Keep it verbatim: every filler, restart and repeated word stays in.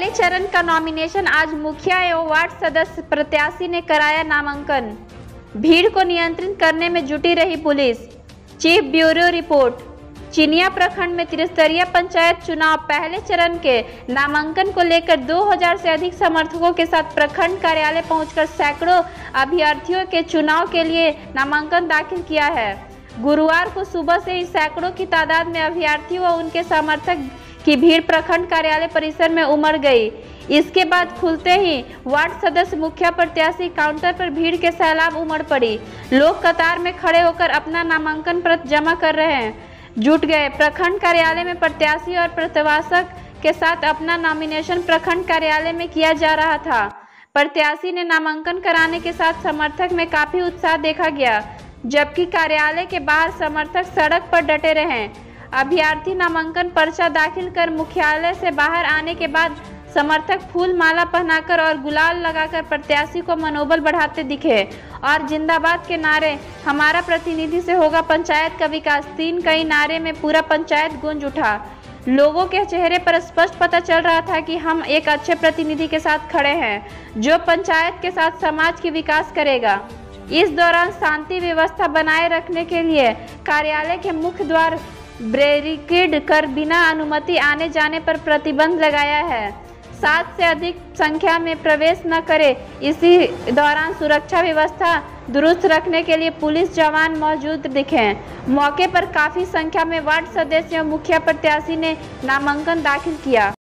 पहले चरण का नॉमिनेशन आज मुखिया एवं वार्ड सदस्य प्रत्याशी ने कराया नामांकन। भीड़ को नियंत्रित करने में जुटी रही पुलिस। Chief bureau report. चिनिया प्रखंड में त्रिस्तरीय पंचायत चुनाव पहले चरण के नामांकन को लेकर दो हज़ार से अधिक समर्थकों के साथ प्रखंड कार्यालय पहुंचकर सैकड़ों अभ्यर्थियों के चुनाव के लिए नामांकन दाखिल किया है। गुरुवार को सुबह से ही सैकड़ों की तादाद में अभ्यर्थी व उनके समर्थक की भीड़ प्रखंड कार्यालय परिसर में उमड़ गई। इसके बाद खुलते ही वार्ड सदस्य मुखिया प्रत्याशी काउंटर पर भीड़ के सैलाब उमड़ पड़ी। लोग कतार में खड़े होकर अपना नामांकन पत्र जमा कर रहे हैं जुट गए। प्रखंड कार्यालय में प्रत्याशी और प्रत्याशक के साथ अपना नॉमिनेशन प्रखंड कार्यालय में किया जा रहा था। प्रत्याशी ने नामांकन कराने के साथ समर्थक में काफी उत्साह देखा गया, जबकि कार्यालय के बाहर समर्थक सड़क पर डटे रहे। अभ्यर्थी नामांकन पर्चा दाखिल कर मुख्यालय से बाहर आने के बाद समर्थक फूल माला पहनाकर और गुलाल लगाकर प्रत्याशी को मनोबल बढ़ाते दिखे और जिंदाबाद के नारे, हमारा प्रतिनिधि से होगा पंचायत का विकास, तीन कई नारे में पूरा पंचायत गूंज उठा। लोगों के चेहरे पर स्पष्ट पता चल रहा था कि हम एक अच्छे प्रतिनिधि के साथ खड़े हैं, जो पंचायत के साथ समाज की विकास करेगा। इस दौरान शांति व्यवस्था बनाए रखने के लिए कार्यालय के मुख्य द्वार बैरिकेड कर बिना अनुमति आने जाने पर प्रतिबंध लगाया है। सात से अधिक संख्या में प्रवेश न करे। इसी दौरान सुरक्षा व्यवस्था दुरुस्त रखने के लिए पुलिस जवान मौजूद दिखे। मौके पर काफी संख्या में वार्ड सदस्य और मुखिया प्रत्याशी ने नामांकन दाखिल किया।